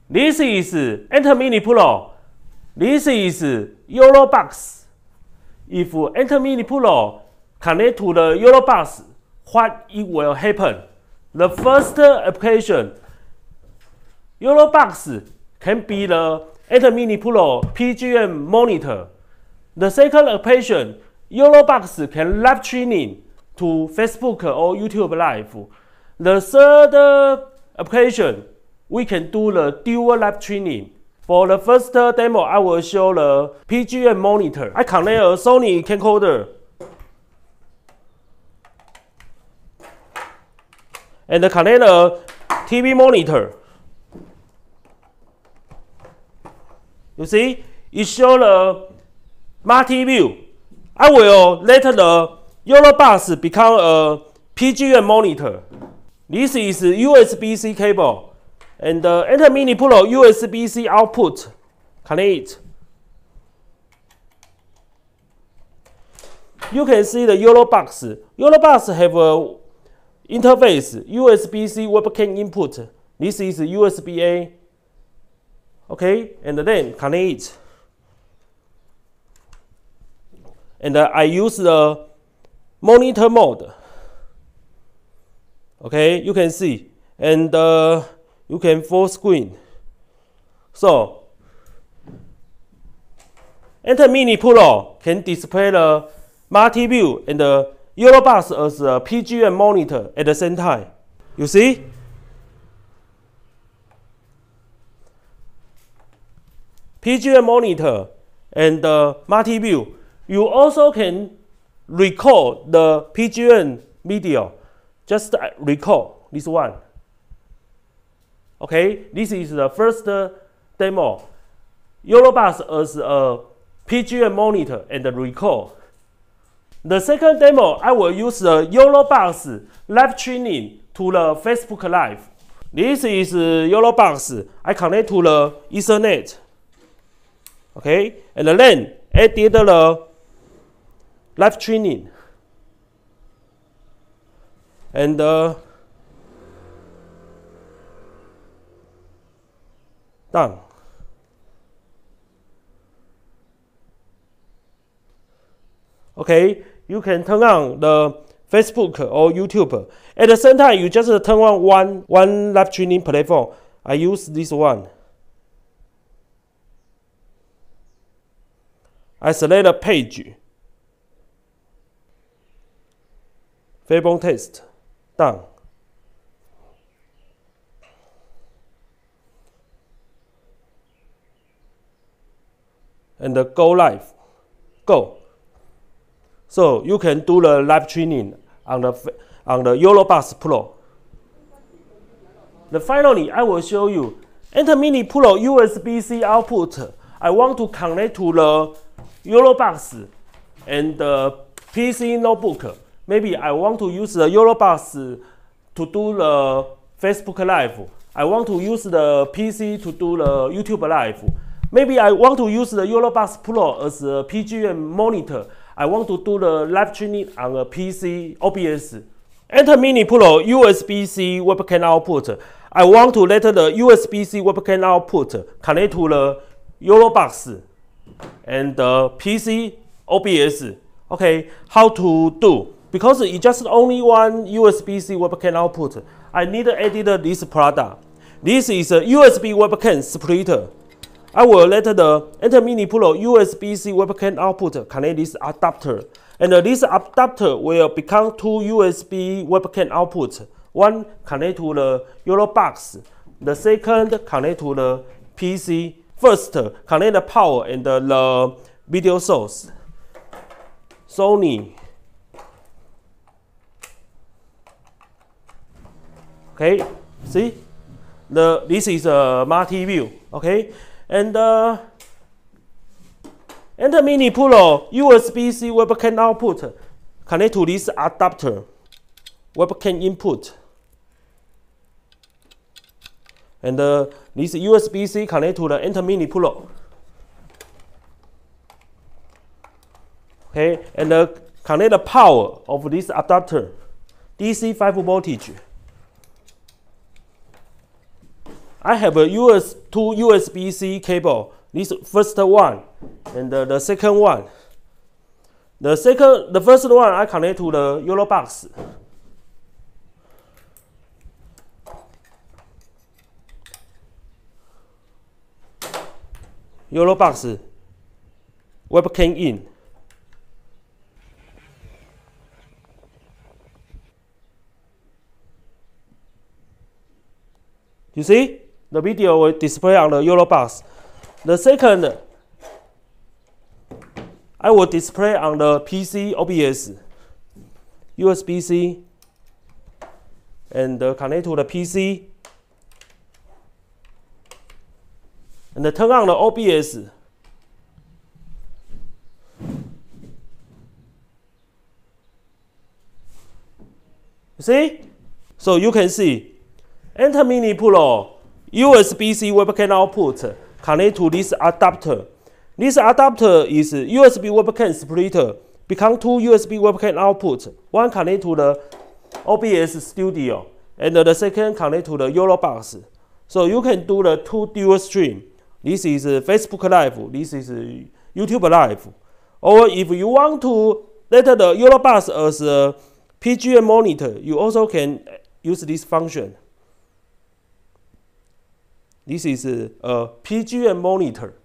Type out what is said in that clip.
This is Enter Mini Pro. This is YOLOBox. If Enter Mini Pro connect to the YOLOBox, what it will happen? The first application, YOLOBox can be the Enter Mini Pro PGM monitor. The second application, YOLOBox can live streaming to Facebook or YouTube Live. The third application, we can do the dual live streaming. For the first demo, I will show the PGM monitor. I connect a Sony camcorder and connect a TV monitor. You see, it shows the multi-view. I will let the YOLOBox become a PGM monitor. This is USB-C cable. And the Enter Mini Pro USB-C output, connect it. You can see the YOLOBox. YOLOBox have a interface, USB-C webcam input. This is USB-A. Okay, and then connect it. And I use the monitor mode. Okay, you can see. And you can full screen. So, Enter Mini Pro can display the multi-view and the YOLOBox as a PGM monitor at the same time. You see? PGM monitor and the multi-view. You also can record the PGM video. Just record this one. Okay, this is the first demo. YOLOBox as a PGM monitor and the record. The second demo, I will use the YOLOBox live streaming to the Facebook Live. This is YOLOBox. I connect to the Ethernet. Okay, and then added the live streaming. And done. Okay, you can turn on the Facebook or YouTube. At the same time, you just turn on one live streaming platform. I use this one. I select a page. Fairborn test. Done. And go live. Go. So you can do the live streaming on the YOLOBox Pro. Finally, I will show you Enter Mini Pro USB-C output. I want to connect to the YOLOBox and the PC notebook. Maybe I want to use the YOLOBox to do the Facebook Live. I want to use the PC to do the YouTube Live. Maybe I want to use the YOLOBox Pro as a PGM monitor. I want to do the live streaming on a PC OBS. Enter Mini Pro USB-C webcam output. I want to let the USB-C webcam output connect to the YOLOBox and the PC OBS. Okay, how to do? Because it's just only one USB-C webcam output, I need to edit this product. This is a USB webcam splitter. I will let the Enter Mini Pro USB-C webcam output connect this adapter. And this adapter will become two USB webcam outputs. One connect to the YOLOBox. The second connect to the PC. First, connect the power and the video source. Sony. Okay, see? This is a multi-view. Okay, and Enter Mini Pro USB-C webcam output connect to this adapter. Webcam input. And this USB-C connect to the Enter Mini Pro. Okay, and connect the power of this adapter. DC 5 voltage. I have a two USB-C cable. This first one and the second one. The first one I connect to the YOLO box. YOLO box webcam in. You see, the video will display on the YOLO box. The second, I will display on the PC OBS, USB-C, and connect to the PC, and turn on the OBS. You see? So you can see, Enter Mini Pro USB-C webcam output connect to this adapter. This adapter is USB webcam splitter, become two USB webcam output. One connect to the OBS Studio, and the second connect to the YOLO box. So you can do the two dual stream. This is Facebook Live, this is YouTube Live. Or if you want to let the YOLO box as a PGA monitor, you also can use this function. This is a PGA monitor.